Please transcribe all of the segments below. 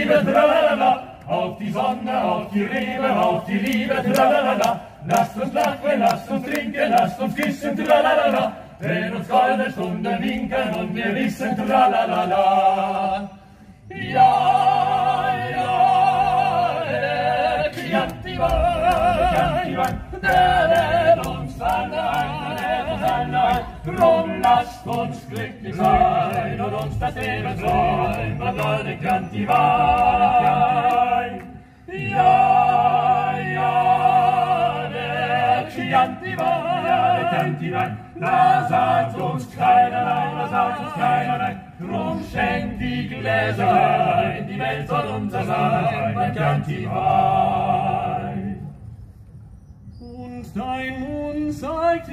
Liebe, tralalala, auf die Sonne, auf die Rebe, auf die Liebe, tralalala. Lasst uns lachen, lasst uns trinken, lasst uns küssen, tralalala. Wenn uns goldene Stunden winken und wir wissen, tralalala. Ja, ja, der Chianti-Wein, der lädt uns alle ein, drum lasst uns glücklich sein und uns das Leben freuen, und der Chianti-Wein. Ja, ja, der Chianti-Wein, da sagt uns keiner nein, drum schenkt die Gläser ein, die Welt soll unser sein, mein Chianti-Wein. Und dein Mund sagt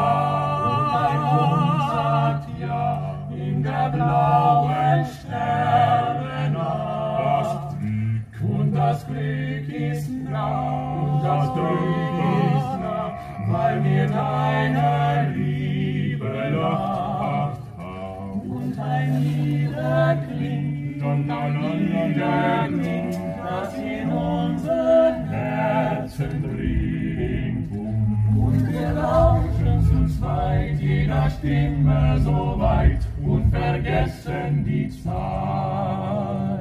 ja, in der blauen Sternennacht. Und das Glück ist nah, weil wir deine Liebe lacht. Und ein Lieder klingt, das in unseren Herzen dringt. Und wir lauschen zu zweit, jeder Stimme so weit, und vergessen die Zeit.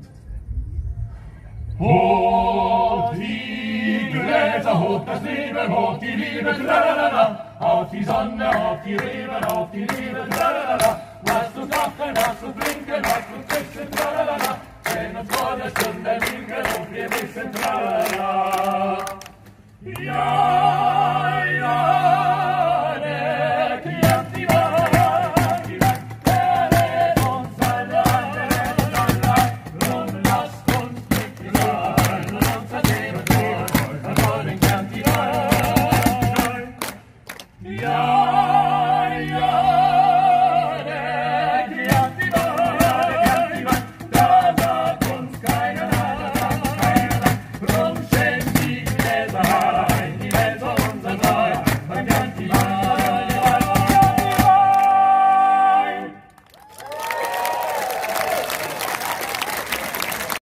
Hoch die Gläser, hoch das Leben, hoch die Liebe, tralalala. Auf die Sonne, auf die Reben, auf die Liebe, tralalala. Lasst uns lachen, lasst uns trinken, lasst uns küssen, tralalala. Wenn uns vor der Stunde winken und wir wissen, tralalala. Ja.